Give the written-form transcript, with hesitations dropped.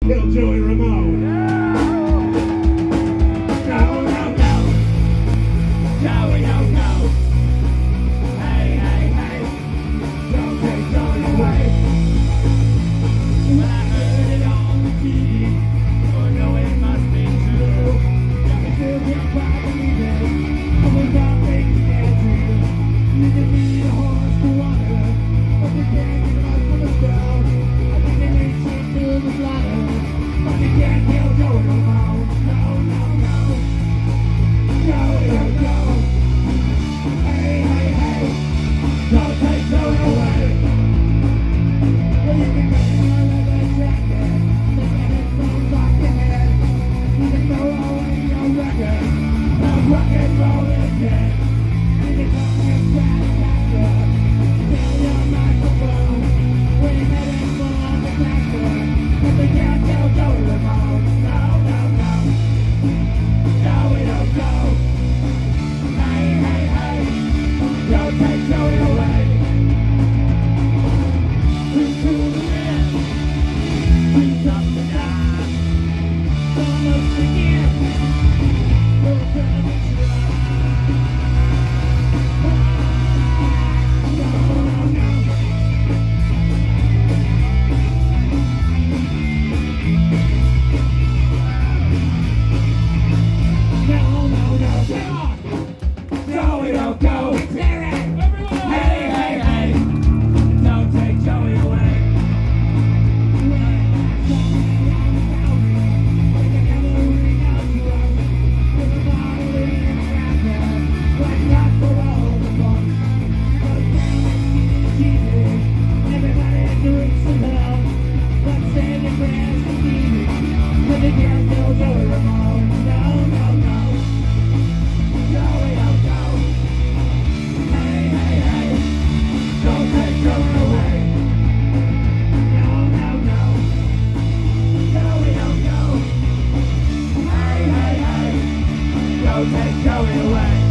Kill Joey Ramone. No, no, no. Joey, no, no. Hey, hey, hey. Don't take Joey away. When I heard it on the TV, oh no, it must be true. Got me still can't quite believe it. Someone's got things you can't do. You just need a horse to water, but they can't get us from the ground. I think they need to do the slaughter. But you can't kill Joey Ramone. No, no, no. Joey, oh, go. Hey, hey, hey. Don't take Joey away. Well, you can get in your leather jacket. The minute throws off your head. You can throw away your record. The rock and roll is dead. You can come your satisfaction. Kill your microphone. We're heading for disaster. But they can't kill Joey Ramone. No, no, no. Joey, don't go. Hey, hey, hey. Don't take Joey away. Too cool to live. Too tough to die. Almost again. We're gonna be no, no, no. No, no, no, get on! Joey, don't go! Clear it! Hey, hey, hey! Don't take Joey away! Everybody drinks some hell, but save your prayers for demons, 'cause they can't kill Joey Ramone. No, no, no. Joey, don't go. Hey, hey, hey. Don't take Joey away. No, no, no. Joey, don't go. Hey, hey, hey. Don't take Joey away.